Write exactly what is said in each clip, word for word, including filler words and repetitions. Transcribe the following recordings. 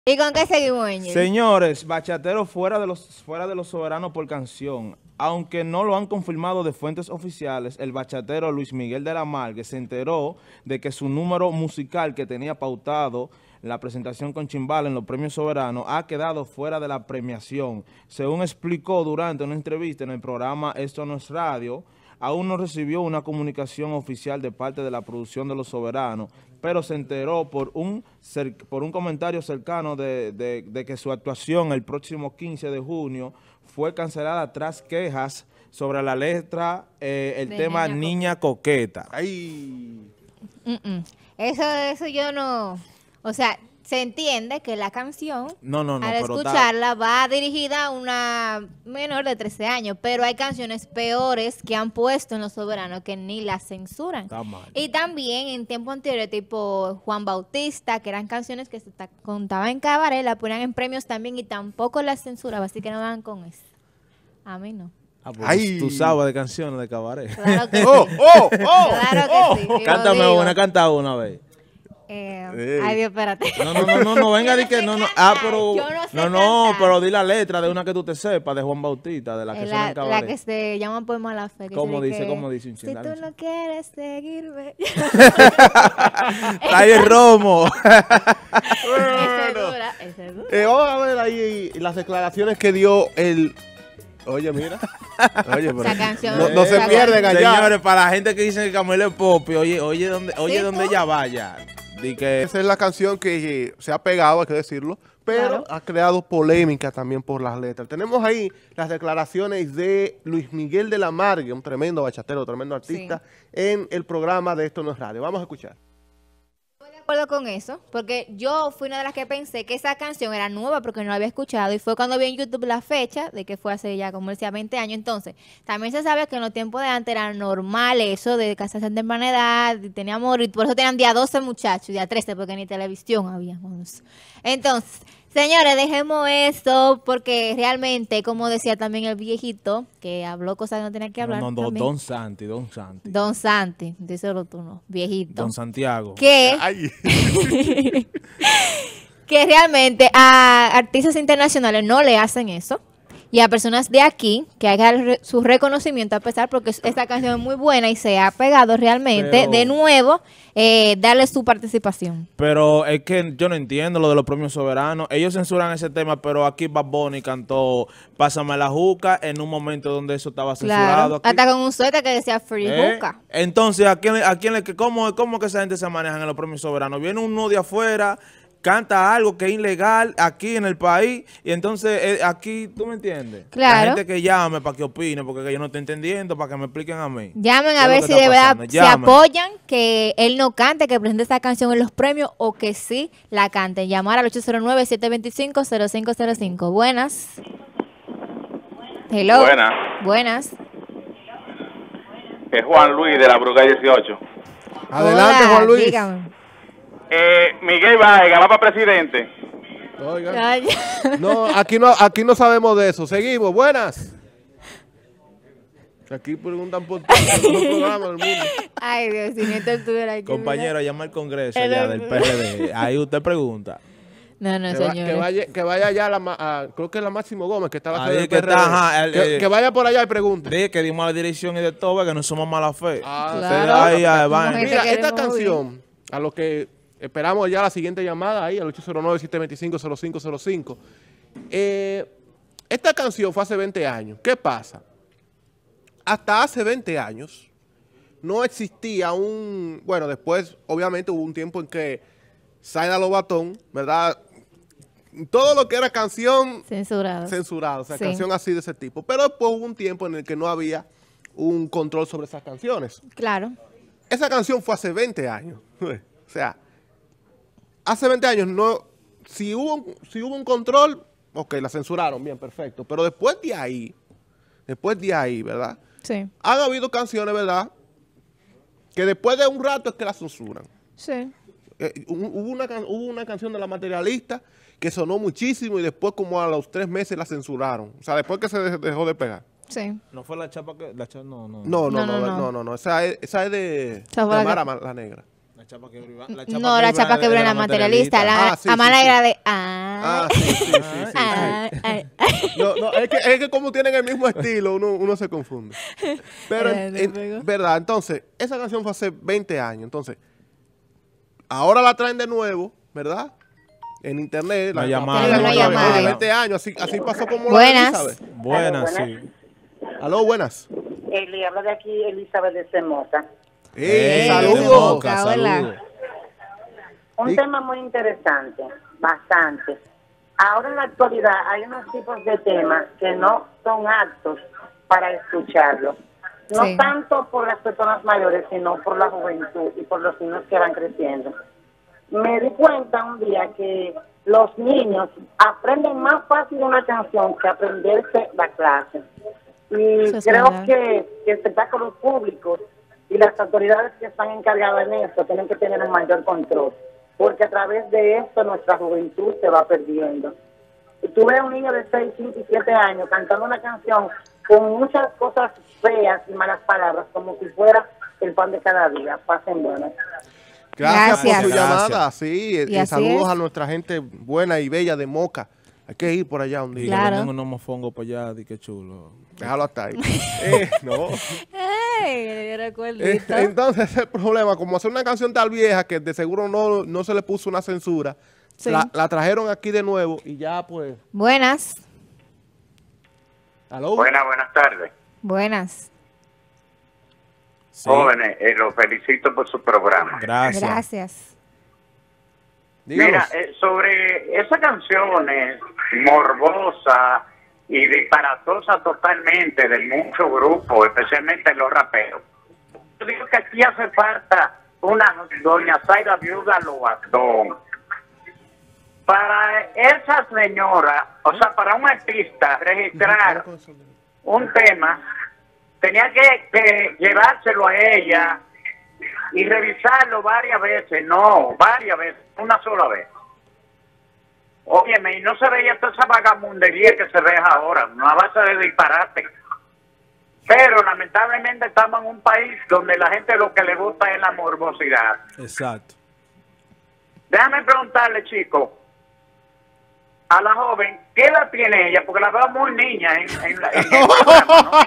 ¿Y con qué seguimos, Angel? Señores, bachatero fuera de los fuera de los soberanos por canción. Aunque no lo han confirmado de fuentes oficiales, el bachatero Luis Miguel de la Margue se enteró de que su número musical que tenía pautado en la presentación con Chimbala en los premios soberanos ha quedado fuera de la premiación. Según explicó durante una entrevista en el programa Esto No Es Radio, aún no recibió una comunicación oficial de parte de la producción de Los Soberanos, pero se enteró por un, por un comentario cercano de, de, de que su actuación el próximo quince de junio fue cancelada tras quejas sobre la letra, eh, el De tema Niña Niña Coqueta. Ay. Mm, mm. Eso, eso yo no... O sea, se entiende que la canción, No, no, no, al pero está- escucharla, va dirigida a una menor de trece años, pero hay canciones peores que han puesto en Los Soberanos que ni las censuran. Está mal. Y también en tiempo anterior, tipo Juan Bautista, que eran canciones que se ta- contaban en cabaret, la ponían en premios también y tampoco las censuraban, así que no van con eso. A mí no. Ah, pues Ay. tú sabes de canciones de cabaret. Claro que ¡Oh, sí. oh, oh! Claro oh. que sí. y lo Cántame digo. una, canta una vez. Eh, Ey. ay, Dios, espérate. No, no, no, no, no, venga, di que no, no. Ah, pero. Yo no sé No, no, cantar. pero di la letra de una que tú te sepas, de Juan Bautista, de la que Eh, suena La, en cabaret. la que se llama Poema a la Fe. que ¿Cómo dice dice? que, ¿Cómo dice un Si chin, dale tú un no quieres seguirme. Está ahí el romo. Esa es dura, esa es dura. Eh, vamos a ver ahí las declaraciones que dio el... Oye, mira. Oye, pero Esa canción- no, no se esa pierden allá. Señores, para la gente que dice que Camilo es Popi, oye, oye, donde, oye, Sí, donde tú. ella vaya. Di que Esa es la canción que eh, se ha pegado, hay que decirlo, pero Claro. ha creado polémica también por las letras. Tenemos ahí las declaraciones de Luis Miguel de la Margue, un tremendo bachatero, tremendo artista, en el programa de Esto No Es Radio. Vamos a escuchar. Estoy de acuerdo con eso, porque yo fui una de las que pensé que esa canción era nueva porque no la había escuchado y fue cuando vi en YouTube la fecha de que fue hace ya, como decía, veinte años. Entonces, también se sabe que en los tiempos de antes era normal eso de casarse en temprana edad, y tenía amor, y por eso tenían día doce muchachos, día trece, porque ni televisión habíamos. Entonces, señores, dejemos esto porque realmente, como decía también el viejito, que habló cosas que no tenía que no, hablar. no, no, también. Don Santi, Don Santi. Don Santi, díselo tú, no, viejito. Don Santiago. que Ay. que realmente a artistas internacionales no le hacen eso. Y a personas de aquí, que hagan re- su reconocimiento a pesar, porque es- esta canción es muy buena y se ha pegado realmente, Pero- de nuevo, eh, darle su participación. Pero es que yo no entiendo lo de los premios soberanos. Ellos censuran ese tema, pero aquí Bad Bunny cantó Pásame la juca en un momento donde eso estaba censurado. Claro. Aquí. Hasta con un suéter que decía Free ¿Eh? Hookah. Entonces, ¿a quién, le- a quién le, que- cómo, ¿cómo que esa gente se maneja en los premios soberanos? Viene uno de afuera, canta algo que es ilegal aquí en el país, y entonces eh, aquí, ¿tú me entiendes? Claro. La gente que llame para que opine, porque yo no estoy entendiendo, para que me expliquen a mí. Llamen ¿Qué a es ver lo si que de está verdad pasando? se Llamen. apoyan que él no cante, que presente esta canción en los premios o que sí la cante. Llamar al ocho cero nueve, siete dos cinco, cero cinco cero cinco. Buenas. Hello. Buenas. Buenas. Es Juan Luis de la Bruga dieciocho. Adelante, Hola, Juan Luis. dígame. Eh, Miguel Vargas va para presidente. Oiga. Ay, No, aquí no, aquí no sabemos de eso. Seguimos. Buenas. Aquí preguntan por todos los programas del mundo. Ay, Dios, si Néstor estuviera aquí. Compañero, llama al Congreso El- allá del P R D. Ahí usted pregunta. No, no, Que, va- señor. que vaya, que vaya allá, a la, ma- a- creo que es la Máximo Gómez, que está la Ahí sede del que P R D. está, ajá, el- que, eh, que vaya por allá y pregunte. Dije que dimos la dirección y de todo, que no somos mala fe. Ah, Claro. Ahí, ahí, Como van. gente Mira, que esta queremos canción, a lo que esperamos ya la siguiente llamada ahí, al ocho cero nueve, siete dos cinco, cero cinco cero cinco. Eh, esta canción fue hace veinte años. ¿Qué pasa? Hasta hace veinte años no existía un... Bueno, después obviamente hubo un tiempo en que Zaina Lobatón, ¿verdad? Todo lo que era canción Censurado. censurada, o sea, Sí. canción así de ese tipo. Pero después hubo un tiempo en el que no había un control sobre esas canciones. Claro. Esa canción fue hace veinte años. O sea, hace veinte años no... Si hubo, un- si hubo un control, ok, la censuraron, bien, perfecto. Pero después de ahí, después de ahí, ¿verdad? Sí. Han habido canciones, ¿verdad? Que después de un rato es que la censuran. Sí. Eh, hubo, hubo una, can- hubo una canción de La Materialista que sonó muchísimo y después como a los tres meses la censuraron. O sea, después que se de- dejó de pegar. Sí. No fue la chapa que... La chapa, no, no. No, no, No, no, no, no, no. no, no. Esa es, esa es de, Esa fue de la Mara que- Ma- la Negra. La chapa que briba- la chapa No, que la briba chapa que de viene la materialista. La Ah, sí, Amala sí, sí. era de. Ah, Ah, sí, sí, sí, sí, sí. ah, ah. No, no, es que, es que como tienen el mismo estilo, uno, uno se confunde. Pero, en- Eh, en- luego. verdad, entonces, esa canción fue hace veinte años. Entonces, ahora la traen de nuevo, ¿verdad? En internet. Una la- llamada, la- una la- llamada. Oye, veinte años, así, así pasó como Buenas. la de Elizabeth. Buenas, Aló, sí. Aló, buenas. Eh, le habla de aquí Elizabeth de Semoca. ¡Ey, Ey, saludos! de Moca, Moca, hola. saludos. Un Y- tema muy interesante, bastante. Ahora en la actualidad hay unos tipos de temas que no son aptos para escucharlos. No Sí. tanto por las personas mayores, sino por la juventud y por los niños que van creciendo. Me di cuenta un día que los niños aprenden más fácil una canción que aprenderse la clase. Y Eso es creo verdad. que, que espectáculos públicos y las autoridades que están encargadas en esto tienen que tener un mayor control, porque a través de esto nuestra juventud se va perdiendo. Y tú ves a un niño de seis, cinco y siete años cantando una canción con muchas cosas feas y malas palabras, como si fuera el pan de cada día. Pasen buenas. Gracias, Gracias. por su Gracias. llamada. Sí, eh, Y eh, así saludos es. a nuestra gente buena y bella de Moca. Hay que ir por allá un Y día. Claro. que vengan unos mofongos para allá, di que chulo. Déjalo hasta ahí. Eh, no. Ay, yo recuerdo. Eh, Entonces, el problema, como hacer una canción tal vieja que de seguro no, no se le puso una censura, Sí. la, la trajeron aquí de nuevo y ya pues... Buenas. ¿Aló? Buenas, buenas tardes. Buenas. Sí, Jóvenes, eh, los felicito por su programa. gracias. Gracias. Díganos. Mira, eh, sobre esa canción es morbosa y disparatosa totalmente de muchos grupos, especialmente los raperos. Yo digo que aquí hace falta una doña Zaida Viuda Lobatón. Para esa señora, o sea, para un artista registrar un tema, tenía que, que llevárselo a ella y revisarlo varias veces, no, varias veces, una sola vez. Óyeme, y no se veía toda esa vagamundería que se ve ahora, una base de disparate. Pero lamentablemente estamos en un país donde la gente lo que le gusta es la morbosidad. Exacto. Déjame preguntarle, chico, a la joven, ¿qué edad tiene ella? Porque la veo muy niña en, en, la- en el programa, ¿no?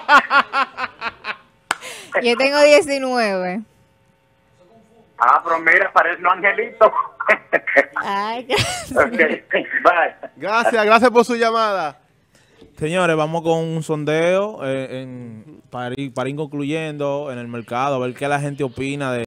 Yo tengo diecinueve. Ah, pero mira, parece un angelito. Ay, Ok, bye. Gracias, gracias por su llamada. Señores, vamos con un sondeo eh, en, para, ir, para ir concluyendo en el mercado, a ver qué la gente opina de